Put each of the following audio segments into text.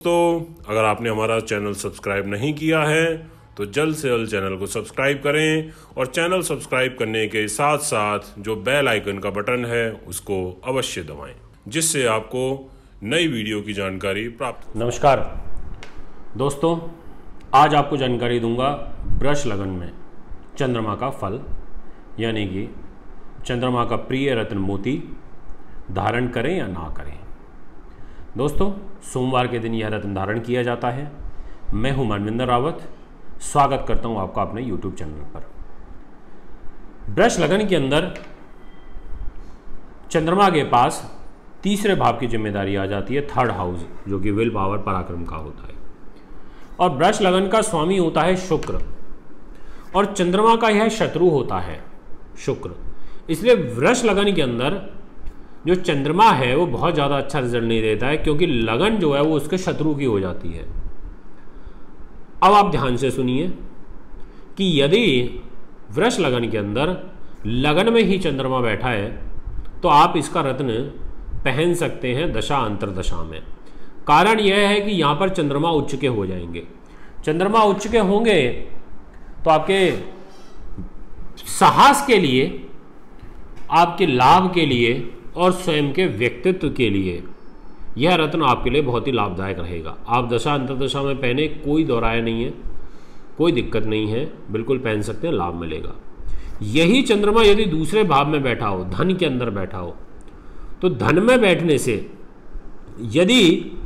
तो अगर आपने हमारा चैनल सब्सक्राइब नहीं किया है तो जल्द से जल्द चैनल को सब्सक्राइब करें और चैनल सब्सक्राइब करने के साथ साथ जो बेल आइकन का बटन है उसको अवश्य दबाएं, जिससे आपको नई वीडियो की जानकारी प्राप्त। नमस्कार दोस्तों, आज आपको जानकारी दूंगा वृष लगन में चंद्रमा का फल यानी कि चंद्रमा का प्रिय रत्न मोती धारण करें या ना करें। दोस्तों, सोमवार के दिन यह रत्न धारण किया जाता है। मैं हूं मनविंदर रावत, स्वागत करता हूं आपका अपने YouTube चैनल पर। वृष लगन के अंदर चंद्रमा के पास तीसरे भाव की जिम्मेदारी आ जाती है, थर्ड हाउस, जो कि विल पावर पराक्रम का होता है। और वृष लगन का स्वामी होता है शुक्र और चंद्रमा का यह शत्रु होता है शुक्र। इसलिए वृष लगन के अंदर जो चंद्रमा है वो बहुत ज़्यादा अच्छा रिजल्ट नहीं देता है, क्योंकि लगन जो है वो उसके शत्रु की हो जाती है। अब आप ध्यान से सुनिए कि यदि वृष लगन के अंदर लगन में ही चंद्रमा बैठा है तो आप इसका रत्न पहन सकते हैं दशा अंतरदशा में। कारण यह है कि यहाँ पर चंद्रमा उच्च के हो जाएंगे। चंद्रमा उच्च के होंगे तो आपके साहस के लिए, आपके लाभ के लिए और स्वयं के व्यक्तित्व के लिए यह रत्न आपके लिए बहुत ही लाभदायक रहेगा। आप दशा अंतरदशा में पहने, कोई दोहराया नहीं है, कोई दिक्कत नहीं है, बिल्कुल पहन सकते हैं, लाभ मिलेगा। यही चंद्रमा यदि दूसरे भाव में बैठा हो, धन के अंदर बैठा हो, तो धन में बैठने से यदि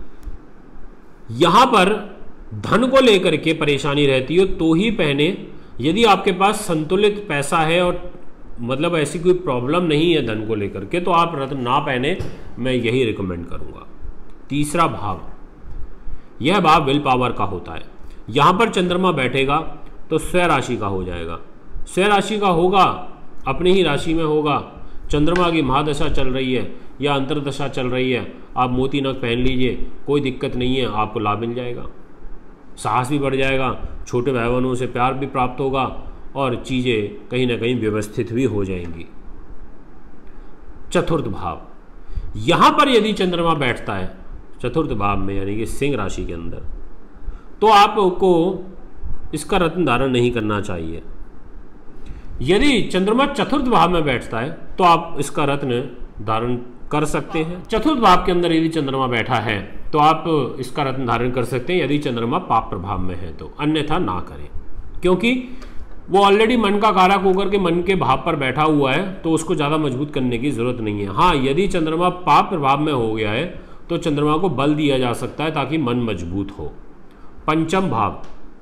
यहां पर धन को लेकर के परेशानी रहती हो तो ही पहने। यदि आपके पास संतुलित पैसा है और मतलब ऐसी कोई प्रॉब्लम नहीं है धन को लेकर के, तो आप रत्न ना पहने, मैं यही रिकमेंड करूंगा। तीसरा भाव, यह भाव विल पावर का होता है। यहां पर चंद्रमा बैठेगा तो स्वय राशि का हो जाएगा। स्वय राशि का होगा, अपनी ही राशि में होगा। चंद्रमा की महादशा चल रही है या अंतरदशा चल रही है, आप मोती नग पहन लीजिए, कोई दिक्कत नहीं है, आपको लाभ मिल जाएगा, साहस भी बढ़ जाएगा, छोटे भाई बहनों से प्यार भी प्राप्त होगा और चीज़ें कहीं ना कहीं व्यवस्थित भी हो जाएंगी। चतुर्थ भाव, यहां पर यदि चंद्रमा बैठता है चतुर्थ भाव में यानी कि सिंह राशि के अंदर, तो आपको इसका रत्न धारण नहीं करना चाहिए। यदि चंद्रमा चतुर्थ भाव में बैठता है तो आप इसका रत्न धारण कर सकते हैं। चतुर्थ भाव के अंदर यदि चंद्रमा बैठा है तो आप इसका रत्न धारण कर सकते हैं यदि चंद्रमा पाप प्रभाव में है तो, अन्यथा ना करें, क्योंकि वो ऑलरेडी मन का कारक होकर के मन के भाव पर बैठा हुआ है, तो उसको ज़्यादा मजबूत करने की जरूरत नहीं है। हाँ, यदि चंद्रमा पाप प्रभाव में हो गया है तो चंद्रमा को बल दिया जा सकता है ताकि मन मजबूत हो। पंचम भाव,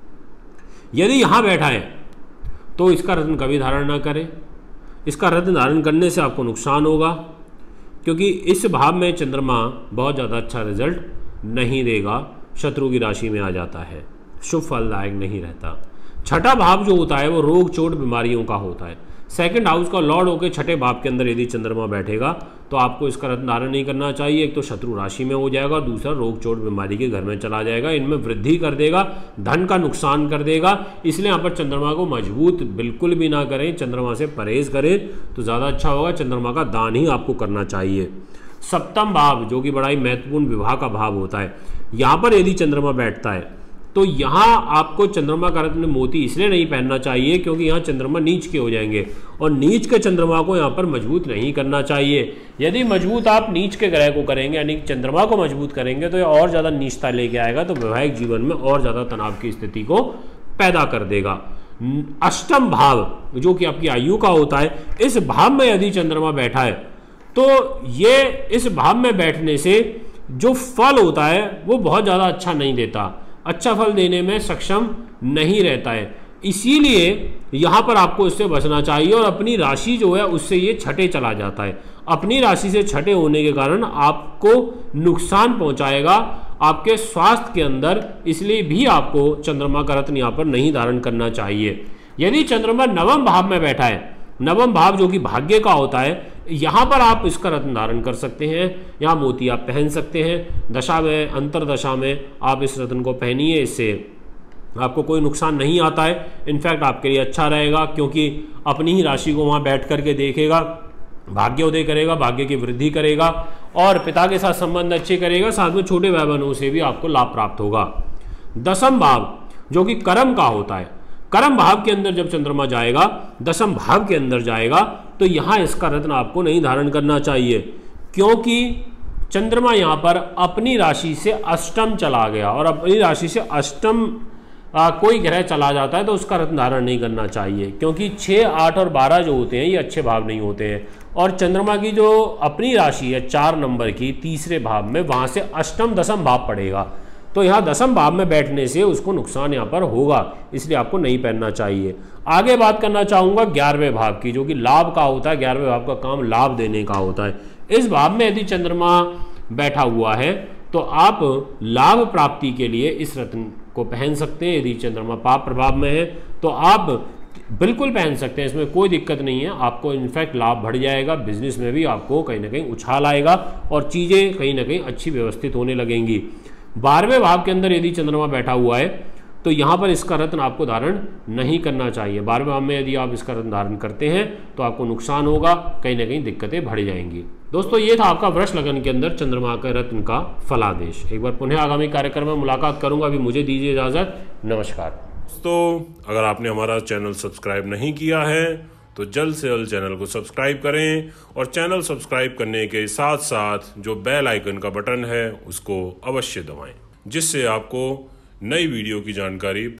यदि यहाँ बैठा है तो इसका रत्न कभी धारण ना करें। इसका रत्न धारण करने से आपको नुकसान होगा, क्योंकि इस भाव में चंद्रमा बहुत ज़्यादा अच्छा रिजल्ट नहीं देगा, शत्रु की राशि में आ जाता है, शुभ फलदायक नहीं रहता। छठा भाव जो होता है वो रोग चोट बीमारियों का होता है। सेकंड हाउस का लॉर्ड होकर छठे भाव के अंदर यदि चंद्रमा बैठेगा तो आपको इसका रत्न धारण नहीं करना चाहिए। एक तो शत्रु राशि में हो जाएगा, दूसरा रोग चोट बीमारी के घर में चला जाएगा, इनमें वृद्धि कर देगा, धन का नुकसान कर देगा। इसलिए यहाँ पर चंद्रमा को मजबूत बिल्कुल भी ना करें, चंद्रमा से परहेज करें तो ज़्यादा अच्छा होगा। चंद्रमा का दान ही आपको करना चाहिए। सप्तम भाव जो कि बड़ा ही महत्वपूर्ण विवाह का भाव होता है, यहाँ पर यदि चंद्रमा बैठता है तो यहाँ आपको चंद्रमा का रत्न मोती इसलिए नहीं पहनना चाहिए क्योंकि यहाँ चंद्रमा नीच के हो जाएंगे और नीच के चंद्रमा को यहाँ पर मजबूत नहीं करना चाहिए। यदि मजबूत आप नीच के ग्रह को करेंगे यानी चंद्रमा को मजबूत करेंगे तो ये और ज़्यादा नीचता लेके आएगा, तो वैवाहिक जीवन में और ज़्यादा तनाव की स्थिति को पैदा कर देगा। अष्टम भाव जो कि आपकी आयु का होता है, इस भाव में यदि चंद्रमा बैठा है तो ये इस भाव में बैठने से जो फल होता है वो बहुत ज़्यादा अच्छा नहीं देता, अच्छा फल देने में सक्षम नहीं रहता है। इसीलिए यहाँ पर आपको इससे बचना चाहिए और अपनी राशि जो है उससे ये छठे चला जाता है। अपनी राशि से छठे होने के कारण आपको नुकसान पहुँचाएगा आपके स्वास्थ्य के अंदर, इसलिए भी आपको चंद्रमा का रत्न यहाँ पर नहीं धारण करना चाहिए। यदि चंद्रमा नवम भाव में बैठा है, नवम भाव जो कि भाग्य का होता है, यहाँ पर आप इसका रत्न धारण कर सकते हैं, यहाँ मोती आप पहन सकते हैं। दशा में, अंतरदशा में आप इस रत्न को पहनिए, इससे आपको कोई नुकसान नहीं आता है। इनफैक्ट आपके लिए अच्छा रहेगा, क्योंकि अपनी ही राशि को वहाँ बैठ करके देखेगा भाग्योदय करेगा, भाग्य की वृद्धि करेगा और पिता के साथ संबंध अच्छे करेगा, साथ में छोटे भाई बहनों से भी आपको लाभ प्राप्त होगा। दसम भाव जो कि कर्म का होता है, कर्म भाव के अंदर जब चंद्रमा जाएगा, दसम भाव के अंदर जाएगा, तो यहां इसका रत्न आपको नहीं धारण करना चाहिए, क्योंकि चंद्रमा यहां पर अपनी राशि से अष्टम चला गया और अपनी राशि से अष्टम कोई ग्रह चला जाता है तो उसका रत्न धारण नहीं करना चाहिए, क्योंकि 6, 8 और 12 जो होते हैं ये अच्छे भाव नहीं होते हैं। और चंद्रमा की जो अपनी राशि है 4 नंबर की, तीसरे भाव में, वहां से अष्टम दसम भाव पड़ेगा, तो यहाँ दसम भाव में बैठने से उसको नुकसान यहाँ पर होगा, इसलिए आपको नहीं पहनना चाहिए। आगे बात करना चाहूँगा 11वें भाव की, जो कि लाभ का होता है। 11वें भाव का काम लाभ देने का होता है। इस भाव में यदि चंद्रमा बैठा हुआ है तो आप लाभ प्राप्ति के लिए इस रत्न को पहन सकते हैं। यदि चंद्रमा पाप प्रभाव में है तो आप बिल्कुल पहन सकते हैं, इसमें कोई दिक्कत नहीं है। आपको इनफैक्ट लाभ बढ़ जाएगा, बिजनेस में भी आपको कहीं ना कहीं उछाल आएगा और चीज़ें कहीं ना कहीं अच्छी व्यवस्थित होने लगेंगी। 12वें भाव के अंदर यदि चंद्रमा बैठा हुआ है तो यहाँ पर इसका रत्न आपको धारण नहीं करना चाहिए। 12वें भाव में यदि आप इसका रत्न धारण करते हैं तो आपको नुकसान होगा, कहीं ना कहीं दिक्कतें बढ़ जाएंगी। दोस्तों ये था आपका वृष लगन के अंदर चंद्रमा का रत्न का फलादेश। एक बार पुनः आगामी कार्यक्रम में मुलाकात करूंगा, अभी मुझे दीजिए इजाजत, नमस्कार। दोस्तों अगर आपने हमारा चैनल सब्सक्राइब नहीं किया है तो जल्द से जल्द चैनल को सब्सक्राइब करें और चैनल सब्सक्राइब करने के साथ साथ जो बेल आइकन का बटन है उसको अवश्य दबाएं, जिससे आपको नई वीडियो की जानकारी